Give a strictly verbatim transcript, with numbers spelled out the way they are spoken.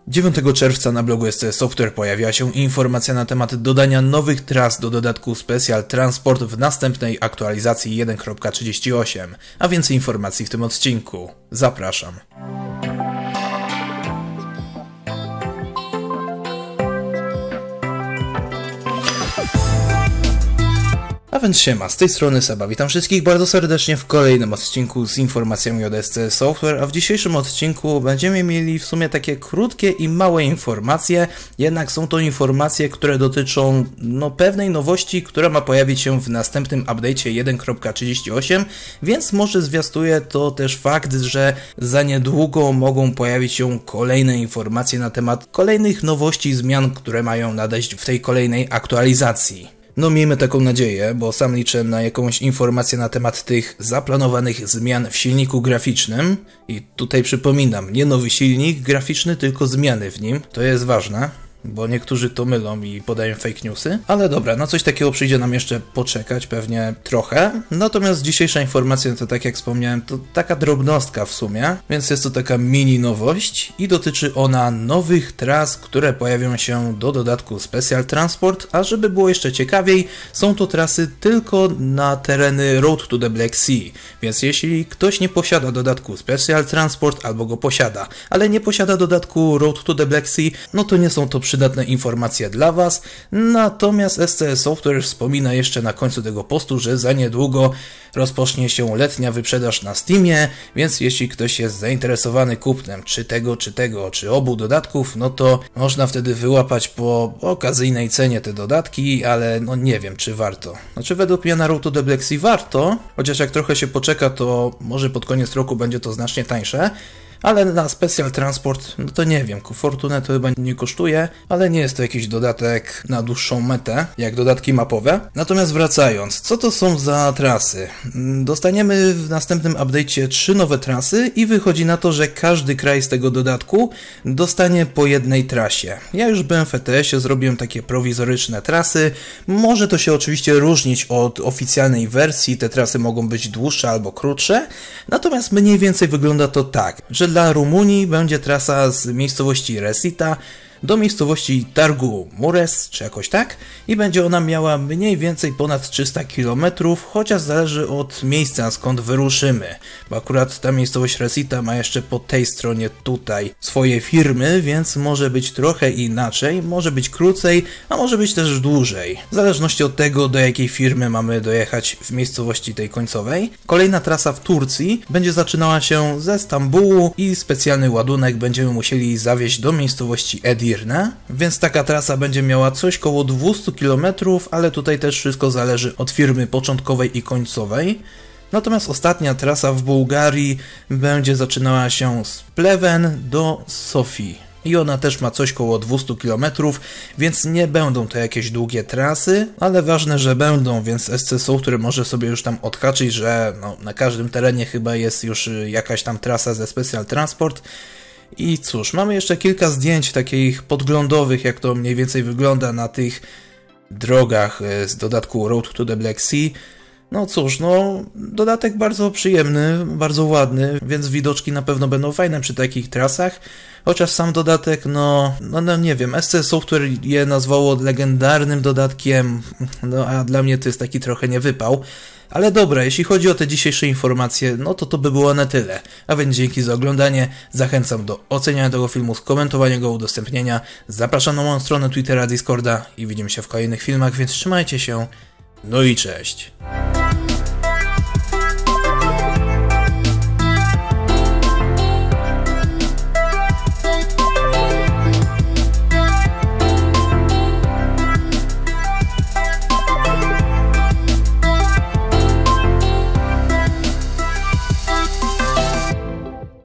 dziewiątego czerwca na blogu S C Software pojawiła się informacja na temat dodania nowych tras do dodatku Special Transport w następnej aktualizacji jeden kropka trzydzieści osiem, a więcej informacji w tym odcinku. Zapraszam. A więc siema, z tej strony Seba, witam wszystkich bardzo serdecznie w kolejnym odcinku z informacjami od S C Software, a w dzisiejszym odcinku będziemy mieli w sumie takie krótkie i małe informacje, jednak są to informacje, które dotyczą no, pewnej nowości, która ma pojawić się w następnym update'cie jeden kropka trzydzieści osiem, więc może zwiastuje to też fakt, że za niedługo mogą pojawić się kolejne informacje na temat kolejnych nowości i zmian, które mają nadejść w tej kolejnej aktualizacji. No miejmy taką nadzieję, bo sam liczę na jakąś informację na temat tych zaplanowanych zmian w silniku graficznym. I tutaj przypominam, nie nowy silnik graficzny, tylko zmiany w nim. To jest ważne, bo niektórzy to mylą i podają fake newsy. Ale dobra, na coś takiego przyjdzie nam jeszcze poczekać, pewnie trochę. Natomiast dzisiejsza informacja to, tak jak wspomniałem, to taka drobnostka w sumie, więc jest to taka mini nowość i dotyczy ona nowych tras, które pojawią się do dodatku Special Transport, a żeby było jeszcze ciekawiej, są to trasy tylko na tereny Road to the Black Sea, więc jeśli ktoś nie posiada dodatku Special Transport albo go posiada, ale nie posiada dodatku Road to the Black Sea, no to nie są to przydatne informacje dla Was, natomiast S C Software wspomina jeszcze na końcu tego postu, że za niedługo rozpocznie się letnia wyprzedaż na Steamie, więc jeśli ktoś jest zainteresowany kupnem czy tego, czy tego, czy obu dodatków, no to można wtedy wyłapać po okazyjnej cenie te dodatki, ale no nie wiem, czy warto. Znaczy według mnie na Road to the Black Sea warto, chociaż jak trochę się poczeka, to może pod koniec roku będzie to znacznie tańsze. Ale na Special Transport, no to nie wiem, fortunę to chyba nie kosztuje, ale nie jest to jakiś dodatek na dłuższą metę, jak dodatki mapowe. Natomiast wracając, co to są za trasy? Dostaniemy w następnym update'cie trzy nowe trasy i wychodzi na to, że każdy kraj z tego dodatku dostanie po jednej trasie. Ja już byłem w E T S ie, zrobiłem takie prowizoryczne trasy, może to się oczywiście różnić od oficjalnej wersji, te trasy mogą być dłuższe albo krótsze, natomiast mniej więcej wygląda to tak, że dla Rumunii będzie trasa z miejscowości Resita do miejscowości Targu Mures, czy jakoś tak, i będzie ona miała mniej więcej ponad trzysta kilometrów, chociaż zależy od miejsca, skąd wyruszymy, bo akurat ta miejscowość Resita ma jeszcze po tej stronie tutaj swoje firmy, więc może być trochę inaczej, może być krócej, a może być też dłużej, w zależności od tego, do jakiej firmy mamy dojechać w miejscowości tej końcowej. Kolejna trasa w Turcji będzie zaczynała się ze Stambułu i specjalny ładunek będziemy musieli zawieźć do miejscowości Edirne, więc taka trasa będzie miała coś koło dwieście kilometrów, ale tutaj też wszystko zależy od firmy początkowej i końcowej. Natomiast ostatnia trasa w Bułgarii będzie zaczynała się z Pleven do Sofii. I ona też ma coś koło dwieście kilometrów, więc nie będą to jakieś długie trasy, ale ważne, że będą, więc S C Software może sobie już tam odhaczyć, że no, na każdym terenie chyba jest już jakaś tam trasa ze Special Transport. I cóż, mamy jeszcze kilka zdjęć takich podglądowych, jak to mniej więcej wygląda na tych drogach z dodatku Road to the Black Sea. No cóż, no dodatek bardzo przyjemny, bardzo ładny, więc widoczki na pewno będą fajne przy takich trasach. Chociaż sam dodatek, no, no, no nie wiem, S C Software je nazwało legendarnym dodatkiem, no a dla mnie to jest taki trochę niewypał. Ale dobra, jeśli chodzi o te dzisiejsze informacje, no to to by było na tyle. A więc dzięki za oglądanie, zachęcam do oceniania tego filmu, skomentowania go, udostępnienia. Zapraszam na moją stronę Twittera, Discorda i widzimy się w kolejnych filmach, więc trzymajcie się. No i cześć.